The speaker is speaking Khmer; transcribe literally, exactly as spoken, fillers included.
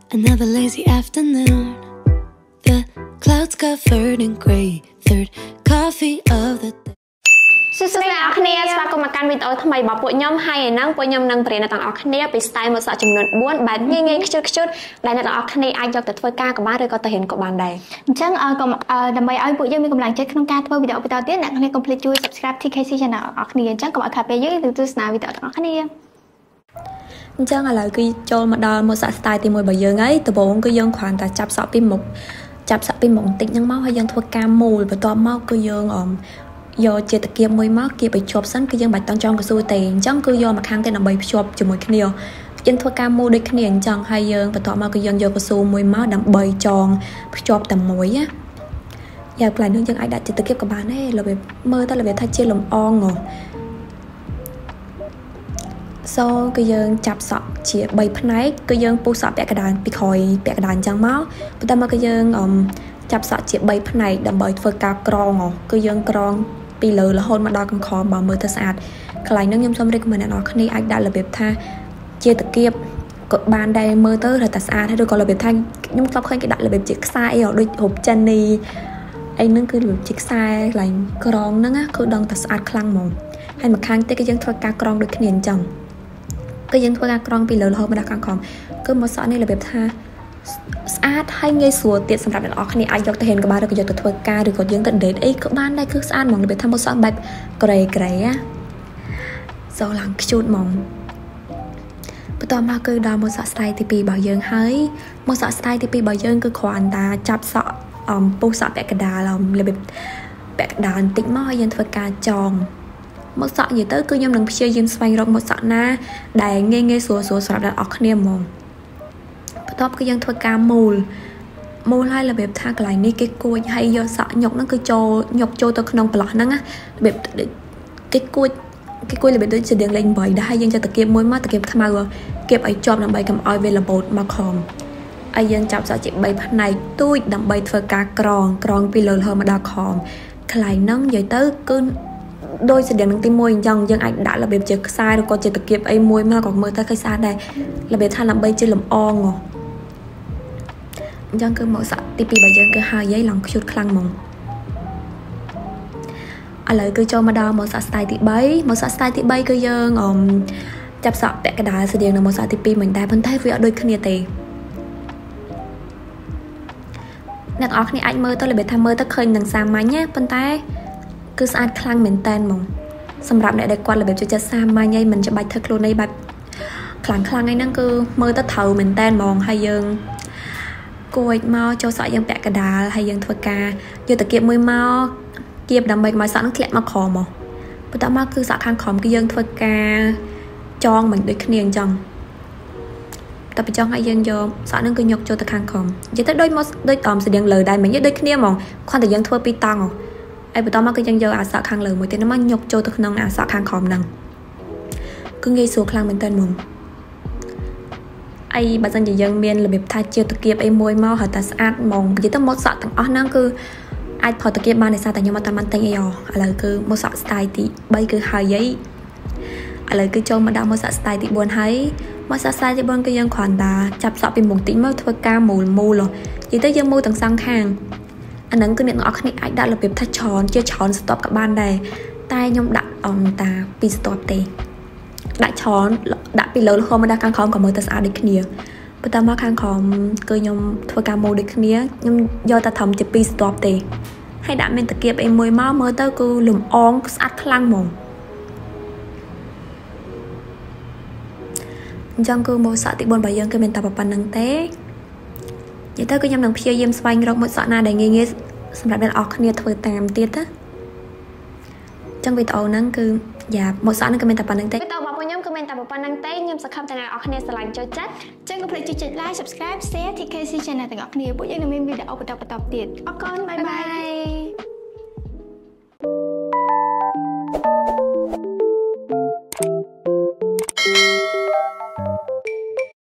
Another lazy afternoon. The clouds covered in grey. Third coffee of the day. សួស្តីអ្នកនាងស្វាគមន៍មកកាន់វីដេអូថ្មីរបស់ពួកខ្ញុំហើយឯហ្នឹងពួកខ្ញុំនឹងបរិញ្ញាទាំងអស់គ្នាពី style មកសក់ចំនួន bốn បែបងាយងាយខ្ជិលខ្ជុតដែលអ្នកទាំងអស់គ្នាអាចយកទៅធ្វើការក៏បានឬក៏ទៅរៀនក៏បានដែរអញ្ចឹងដើម្បីឲ្យពួកយើងមានកម្លាំងចិត្តក្នុងការធ្វើវីដេអូបន្តទៀតអ្នកនាងកុំភ្លេចជួយ subscribe ធី เค ซี Channel អ្នកគ្នាអញ្ចឹងកុំឲ្យខាតពេលយើងទៅទស្សនាវីដេអូទាំងអស់គ្នាអញ្ចឹងឥឡូវគឺចូលមកដល់មកសក់ style ទី មួយរបស់យើងហើយដំបូងគឺយើងគ្រាន់តែចាប់សក់ពីមុខចាប់សក់ពីមុខបន្តិចហ្នឹងមកហើយយើងធ្វើការមូលបន្ទាប់មកគឺយើងអមយកជាតាគៀបមួយមកគៀបឲ្យជាប់សិនគឺយើងបាច់តង់ចងកស៊ូទេអញ្ចឹងគឺយកមកខាងទៅដើម្បីភ្ជាប់ជាមួយគ្នាយើងធ្វើការមូលដូចគ្នាអញ្ចឹងហើយយើងបន្ទាប់មកគឺយើងយកកស៊ូមួយមកដើម្បីចងភ្ជាប់តែមួយណាយ៉ាងខ្លះនោះយើងអាចដាក់ជាតាគៀបក៏បានដែររបៀបមើលទៅរបៀបថាជាលំអងហ៎សូគឺយើងចាប់សក់ជា បី ផ្នែកគឺយើងពុះសក់ពាក់កណ្ដាលពីក្រោយពាក់កណ្ដាលអញ្ចឹងមកបន្ទាប់មកគឺយើងអមចាប់សក់ជា បី ផ្នែកដើម្បីធ្វើការក្រងហ៎គឺយើងក្រងពីលើរហូតមកដល់កង្ខំបើមើលទៅស្អាតកន្លែងហ្នឹងខ្ញុំសូម recommend អ្នកនរគ្នាអាចដាក់របៀបថាជាតាគៀបក៏បានដែរមើលទៅរត់តែស្អាតហើយឬក៏របៀបថាខ្ញុំធ្លាប់ឃើញគេដាក់របៀបជាខ្សែអីដូចរូបចិននីអីហ្នឹងគឺរបៀបជាខ្សែកន្លែងក្រងហ្នឹងណាគឺដឹងតែស្អាតខ្លាំងហ្មងហើយមកខាងទៀតគឺយើងធ្វើការក្រងដូចគ្នាអញ្ចឹងគឺយើងធ្វើការក្រងពីលើរហូតមកដល់កង្ខំគឺមកសក់នេះរបៀបថាស្អាតហើយងាយស្រួលទៀតសម្រាប់អ្នកនរគ្នាអាចយកទៅហ៊ានក៏បានឬក៏យកទៅធ្វើការឬក៏យើងទៅ date អីក៏បានដែរគឺស្អាតហ្មងរបៀបថាមកសក់បែបក្រេក្រេណាសូឡើងខ្ជូតហ្មងបន្ទាប់មកគឺដល់មកសក់ style ទី ពីរ របស់យើងហើយមកសក់ style ទី ពីរ របស់យើងគឺគ្រាន់តែចាប់សក់អំពុះសក់ពាក់កណ្ដាលរបៀបពាក់កណ្ដាលបន្តិចមកហើយយើងធ្វើការចងមកសក់និយាយទៅគឺខ្ញុំនឹងព្យាយាមស្វែងរកមកសក់ណាដែលងាយងាយស្រួលស្រួលសម្រាប់អ្នកនរគ្នាហ្មងបន្ទាប់គឺយើងធ្វើការមូលមូលហើយរបៀបថាកន្លែងនេះគេគួចហើយយកសក់ញុកហ្នឹងគឺចូលញុកចូលទៅក្នុងប្លោះហ្នឹងណារបៀបគេគួចគេគួចរបៀបដូចជាដៀងលេង8ដែរហើយយើងយកតាគៀបមួយមកតាគៀបខ្មៅគៀបឲ្យជាប់ដើម្បីកុំឲ្យវាលបោតមកខំហើយយើងចាប់សក់ជា បី ផ្នែកទូចដើម្បីធ្វើការក្រងក្រងពីលើរហូតមកដល់ខំកន្លែងហ្នឹងនិយាយទៅគឺដោយស្តៀងនឹងទីមួយអញ្ចឹងយើងអាចដាក់របៀបជាខ្សែឬក៏ជាតាគៀបអីមួយមកក៏មើលទៅឃើញស្អាតដែររបៀបថាដើម្បីជាលំអងហ៎អញ្ចឹងគឺមកសក់ទី ពីរ របស់យើងគឺហើយយាយឡើងខ្ជូតខ្លាំងហ្មងឥឡូវគឺចូលមកដល់មកសក់ style ទី 3 មកសក់ style ទី 3 គឺយើងអមចាប់សក់ពាក់កណ្ដាលស្តៀងនឹងមកសក់ទី ពីរ មិនដែរប៉ុន្តែវាអត់ដូចគ្នាទេអ្នកនរគ្នាអាចមើលទៅរបៀបថាមើលទៅឃើញនឹងសាមញ្ញណាប៉ុន្តែគឺស្អាតខ្លាំងមែនតើហ្មងសម្រាប់អ្នកដែលគាត់របៀបចូលចិត្តសាមញ្ញហើយមិនច្បាច់ធ្វើខ្លួនអីបែបខ្លាំងខ្លាំងអីហ្នឹងគឺមើលទៅត្រូវមែនតើហ្មងហើយយើងគួចមកចូលសក់យើងពាក់កណ្ដាលហើយយើងធ្វើការយកតាគៀបមួយមកគៀបដើម្បីឲ្យសក់ហ្នឹងធ្លាក់មកក្រោមមកបន្ទាប់មកគឺសក់ខាងក្រោមគឺយើងធ្វើការចងមិនដូចគ្នាអញ្ចឹងតែបញ្ចង់ឲ្យយើងយកសក់ហ្នឹងគឺយកចូលទៅខាងក្រោមនិយាយទៅដូចមកដូចអមស្តៀងលើដែរមិនដូចគ្នាហ្មងគ្រាន់តែយើងធ្វើពីតង់ហើយបន្ទាប់មកគឺយើងយកអាសក់ខាងលើមួយទៀតមកយកចូលទៅក្នុងអាសក់ខាងក្រោមហ្នឹងគឺងាយស្រួលខ្លាំងមែនតើហ្មងអីបើសិនជាយើងមានរបៀបថាជាតាគៀបអីមួយមកហើយតែស្អាតហ្មងនិយាយទៅមកសក់ទាំងអស់ហ្នឹងគឺអាចផលតាគៀបបានដោយសារតែខ្ញុំអត់តាមបានទិញអីហ៎ឥឡូវគឺមកសក់ style ទី 3 គឺហើយឥឡូវគឺចូលមកដល់មកសក់ style ទី 4 ហើយមកសក់ style ទី 4 គឺយើងគ្រាន់តែចាប់សក់ពីមុខតិចមកធ្វើការមូលមូលនិយាយទៅយើងមូលទាំងសងខាងអាហ្នឹងគឺអ្នកនរគ្នាអាចដាក់របៀបថាច្រើនជាច្រើនស្ទាប់ក៏បានដែរតែខ្ញុំដាក់អនតាពីរស្ទាប់ទេដាក់ច្រើនដាក់ពីលើរហូតមកដល់ខាងក្រោមក៏មើលទៅស្អាតដូចគ្នាបន្ទាប់មកខាងក្រោមគឺខ្ញុំធ្វើការម៉ូដូចគ្នាខ្ញុំយកតែត្រឹមជាពីរស្ទាប់ទេហើយដាក់មានតាគៀបអីមួយមកមើលទៅគឺលំអងស្អាតខ្លាំងហ្មងអញ្ចឹងគឺម៉ូសក់ទី 4 របស់យើងគឺមានតែប៉ុណ្្នឹងទេនិយាយទៅគឺខ្ញុំនឹងព្យាយាមស្វែងរកម៉ូសក់ណាដែលងាយងាយសម្រាប់អ្នកនរគ្នាធ្វើតាមទៀតណាអញ្ចឹងវីដេអូហ្នឹងគឺយ៉ាម៉ូសក់ហ្នឹងគឺមានតែប៉ុណ្្នឹងទេវីដេអូរបស់ខ្ញុំគឺមានតែប៉ុណ្្នឹងទេខ្ញុំសង្ឃឹមថាអ្នកនរគ្នាស្រឡាញ់ចូលចិត្តអញ្ចឹងកុំភ្លេចចុច like subscribe share ធី เค ซี Channel ទាំងអស់គ្នាពួកយើងនឹងមានវីដេអូបន្តបន្តទៀតអរគុណបាយបាយ